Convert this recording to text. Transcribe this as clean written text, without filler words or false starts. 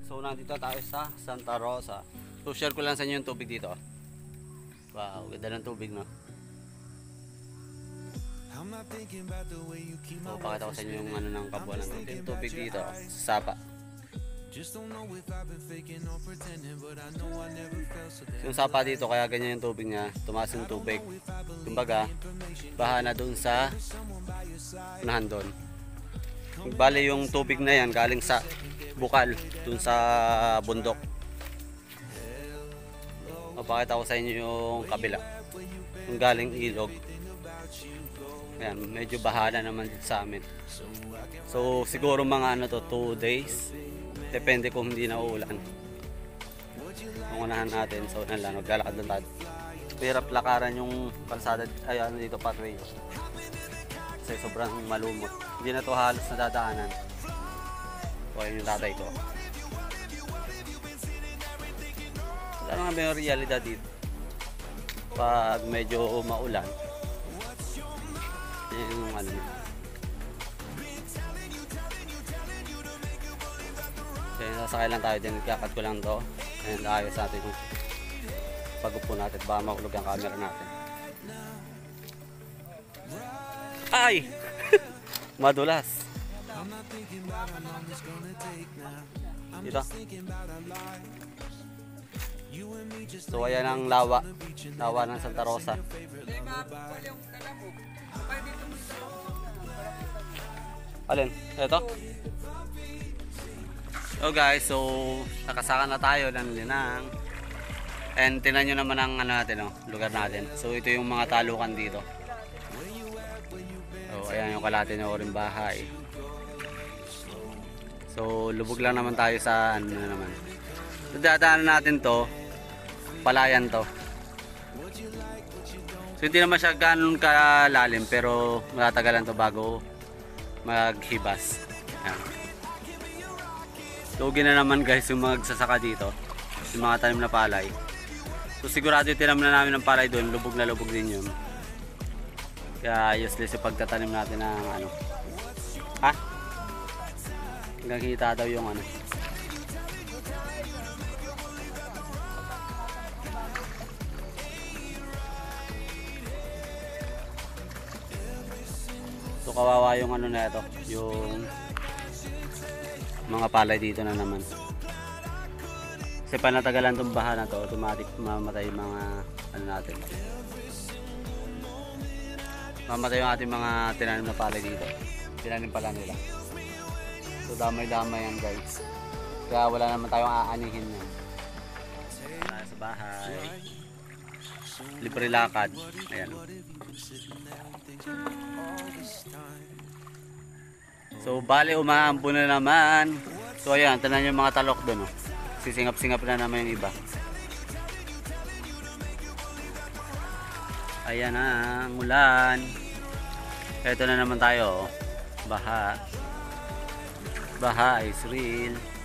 So nandito tayo sa Santa Rosa. So share ko lang sa inyo yung tubig dito. Wow, ganda ng tubig, no? So pakita ko sa inyo yung ano ng kabuuan ng tubig. Yung tubig dito sa Sapa. Yung Sapa dito, kaya ganyan yung tubig niya. Tumaas yung tubig. Kumbaga, baha na dun sa unahan doon. Bale yung tubig na yan galing sa bukal dun sa bundok. Mapakita ko sa inyo yung kabila, yung galing ilog. Ayan, medyo bahana naman dito sa amin. So siguro mga ano to, 2 days, depende kung hindi na uulan. Ang unahan natin, so lang, maglalakad lang tayo. Hirap lakaran yung kalsada, ay ano dito, pathway, kasi sobrang malumot. Hindi na to halos nadadaanan. So ayun yung tatay ko. Ano nga ba yung realidad dito pag medyo maulan? Yan yung ano. Kaya sasakay lang tayo din. Nagkakat ko lang to. Ayan, ayos natin yung pag-upo natin. Baka makulog ang camera natin. Ay! Madulas. Dito. So ayan ang lawa ng Santa Rosa. Alin? Ito? So guys, so nakasaka na tayo ng linang. And tinan nyo naman ang ano natin, oh, lugar natin. So ito yung mga talukan dito. So ayan yung kalate ng oring bahay. So lubog lang naman tayo sa ano na naman. So dadaanan natin to, palayan to. So hindi naman siya ganun kalalim, pero matatagalan to bago maghibas. Ayan. Lugi na naman guys yung magsasaka dito, yung mga tanim na palay. So sigurado tinam na namin ng palay doon, lubog na lubog din yun. Kaya useless yung pagtatanim natin ng ano. Ha? Hanggang kita daw yung ano. So kawawa yung ano na ito, yung mga palay dito na naman. Kasi panatagalan itong baha na to, automatic mamatay yung mga ano natin. Mamatay yung ating mga tinanim na palay dito. Tinanim pala nila. So damay-damay yan guys. Kaya wala naman tayong aanihin yan. Tayo sa bahay. Libre lakad. Ayan. So bale umaampo na naman. So ayan, tanan yung mga talok doon, oh. Sisingap-singap na naman yung iba. Ayan na ang ulan. Ito na naman tayo, oh. Baha is real.